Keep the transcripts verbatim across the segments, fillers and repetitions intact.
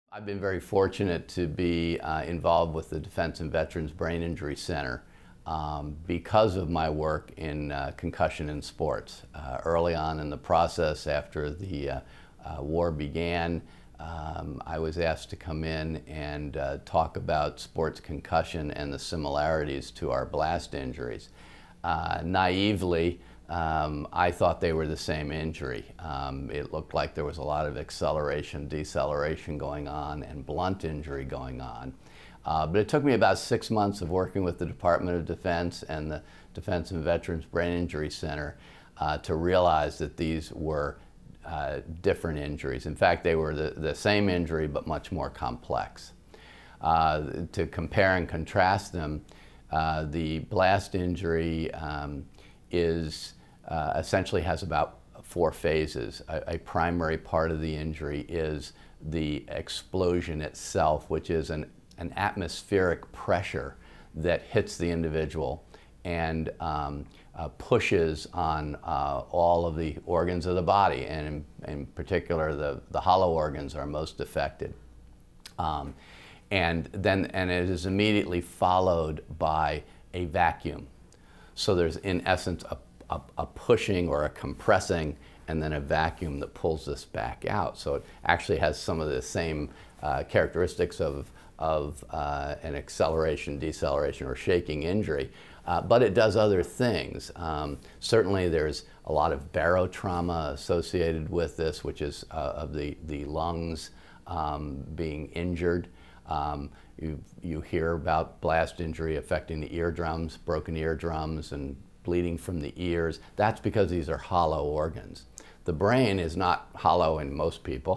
I've been very fortunate to be uh, involved with the Defense and Veterans Brain Injury Center um, because of my work in uh, concussion in sports. Uh, early on in the process, after the uh, uh, war began, um, I was asked to come in and uh, talk about sports concussion and the similarities to our blast injuries. Uh, naively, Um, I thought they were the same injury. Um, it looked like there was a lot of acceleration, deceleration going on, and blunt injury going on. Uh, but it took me about six months of working with the Department of Defense and the Defense and Veterans Brain Injury Center uh, to realize that these were uh, different injuries. In fact, they were the, the same injury, but much more complex. Uh, to compare and contrast them, uh, the blast injury um, is Uh, essentially has about four phases. A, a primary part of the injury is the explosion itself, which is an, an atmospheric pressure that hits the individual and um, uh, pushes on uh, all of the organs of the body, and in, in particular the, the hollow organs are most affected. Um, and then and it is immediately followed by a vacuum. So there's in essence a A, a pushing or a compressing and then a vacuum that pulls this back out. So it actually has some of the same uh, characteristics of, of uh, an acceleration, deceleration, or shaking injury, uh, but it does other things. Um, certainly there's a lot of barotrauma associated with this, which is uh, of the, the lungs um, being injured. Um, you, you hear about blast injury affecting the eardrums, broken eardrums, and bleeding from the ears. That's because these are hollow organs. The brain is not hollow in most people,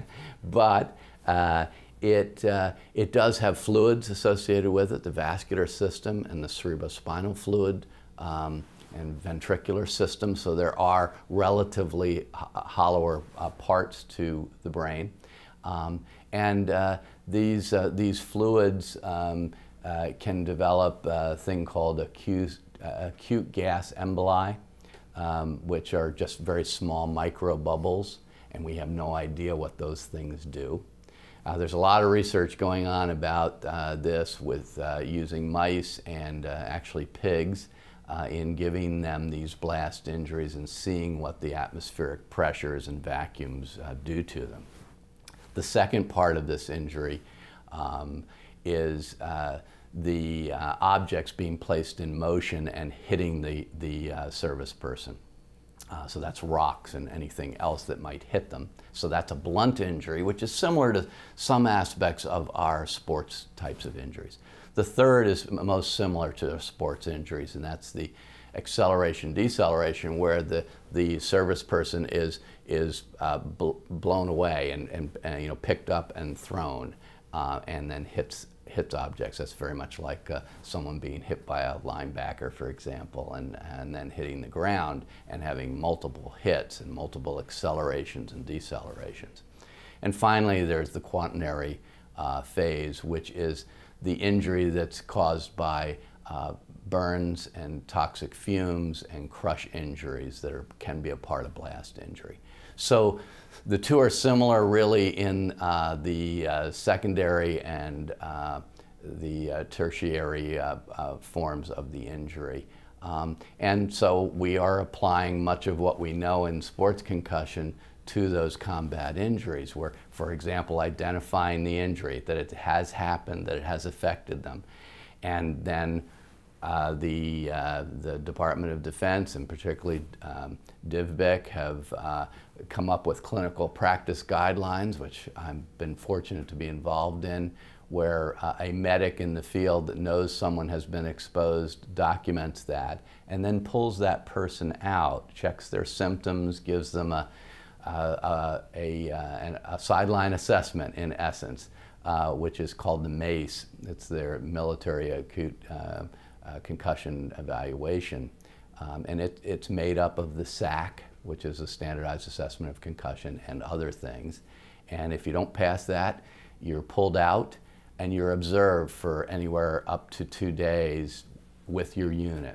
but uh, it, uh, it does have fluids associated with it, the vascular system and the cerebrospinal fluid um, and ventricular system, so there are relatively hollower uh, parts to the brain. Um, and uh, these, uh, these fluids um, uh, can develop a thing called acute Uh, acute gas emboli, um, which are just very small micro bubbles, and we have no idea what those things do. Uh, there's a lot of research going on about uh, this with uh, using mice and uh, actually pigs uh, in giving them these blast injuries and seeing what the atmospheric pressures and vacuums uh, do to them. The second part of this injury um, is uh, the uh, objects being placed in motion and hitting the, the uh, service person. Uh, so that's rocks and anything else that might hit them. So that's a blunt injury, which is similar to some aspects of our sports types of injuries. The third is most similar to sports injuries, and that's the acceleration, deceleration, where the, the service person is, is uh, bl blown away and, and, and you know, picked up and thrown uh, and then hits hits objects. That's very much like uh, someone being hit by a linebacker, for example, and, and then hitting the ground and having multiple hits and multiple accelerations and decelerations. And finally, there's the quaternary uh, phase, which is the injury that's caused by uh, burns and toxic fumes and crush injuries that are, can be a part of blast injury. So the two are similar really in uh, the uh, secondary and uh, the uh, tertiary uh, uh, forms of the injury. Um, and so we are applying much of what we know in sports concussion to those combat injuries, where, for example, identifying the injury, that it has happened, that it has affected them, and then Uh, the, uh, the Department of Defense, and particularly um, D V B I C, have uh, come up with clinical practice guidelines, which I've been fortunate to be involved in, where uh, a medic in the field that knows someone has been exposed documents that, and then pulls that person out, checks their symptoms, gives them a, a, a, a, a sideline assessment, in essence, uh, which is called the MACE. It's their military acute uh, Uh, concussion evaluation, um, and it, it's made up of the S A C, which is a standardized assessment of concussion, and other things. And if you don't pass that, you're pulled out and you're observed for anywhere up to two days with your unit.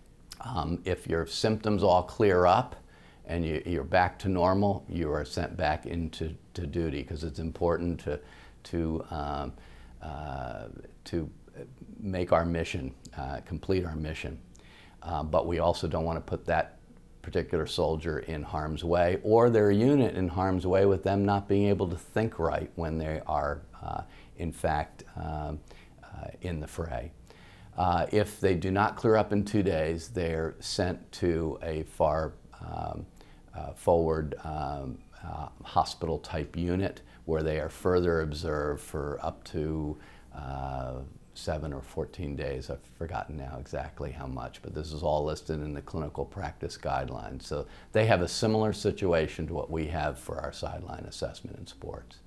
Um, if your symptoms all clear up and you, you're back to normal, you are sent back into to duty, because it's important to to, um, uh, to make our mission, uh, complete our mission. Uh, but we also don't want to put that particular soldier in harm's way or their unit in harm's way with them not being able to think right when they are uh, in fact um, uh, in the fray. Uh, if they do not clear up in two days, they're sent to a far um, uh, forward um, uh, hospital type unit where they are further observed for up to uh, seven or fourteen days. I've forgotten now exactly how much, but this is all listed in the clinical practice guidelines. So they have a similar situation to what we have for our sideline assessment in sports.